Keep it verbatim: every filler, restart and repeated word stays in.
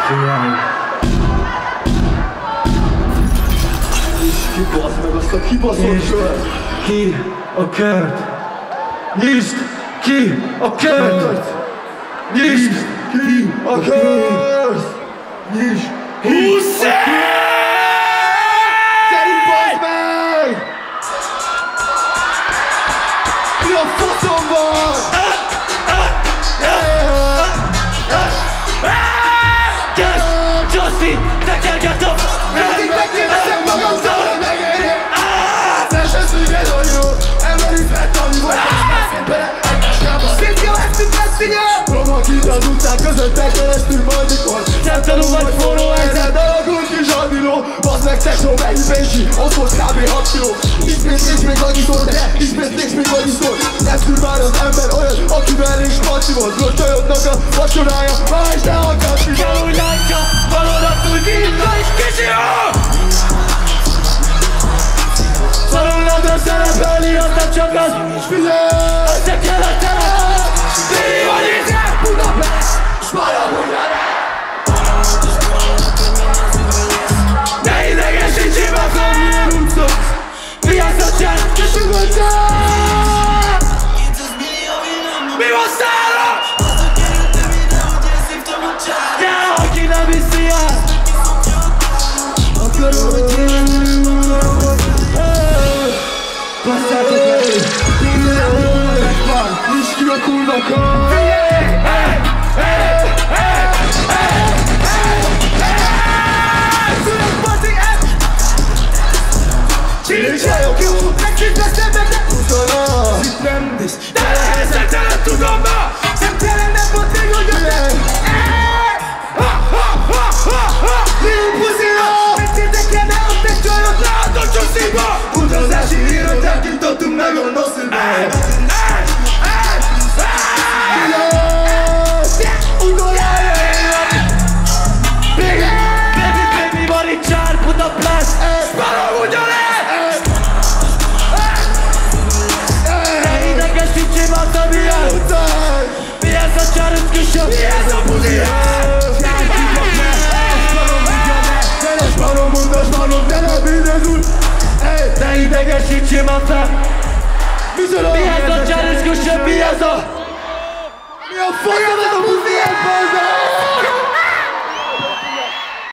Csinálj! Kibasz meg azt a kibaszott kört! Ki a kört! Nyisd ki a kört! Nyisd ki a kört! Nyisd ki a kört! Gyerünk, bazd meg! Mi a faszom van? Justin, tekergetem! Mindig megkérdezem magamtól, hogy megérje! Szeresen szügyed vagyó, emberizhet, ami volt, és beszél bele egymáskába. Szintja lesztünk lesztinye! Romok itt az utcán közöttek keresztül maldikon. Nem tanul vagy forró ezer, dalagunk kis albinó. Bazd meg techno, mennyi Bécsi, ott volt kb. hat kiló. Ismét nincs még annyiszor, de ismét nincs még annyiszor. Nem tud már az ember olyan, akivel nincs maci volt. Rögtölyöttnek a vacsorája, már is ne akart is. Gyalúj lányka, valódatul villa és kicsi a! Szarulladra szerepelni, az nem csak az. Figyelj! Össze kell a telep! Billy vagy itt! Budapest! S Maramújjára! Ne idegesítsél meg a milyen utcok! Vigyázz a csend! Köszönöttem! Mi van szára? De aki nem hiszi el! Akarom, hogy én basszátok meg! Mindennek van! Nincs ki a kurvakat! Csajok jó! Megint veszem meg ne utalak! Itt nem visz! De lehessen tele tudom ma! Szemtelen nem volt még, hogy jöttem! Lil puszira! Megtérdekel, ne ott egy csajot! Látod csúszíba! Utazási hírot elkintottunk meg a noszilba! Utoljára én vagy! Baby, baby, baby, van itt csár, Budapest! Maramújja le! Ne idegesítsél már, te milyen! Mi ez a csáröckösöm? Mi ez a buzi? Ne idegesítsél már fel! Mi ez a csáröckösöm? Mi ez a... Mi a faszom ez a buzi?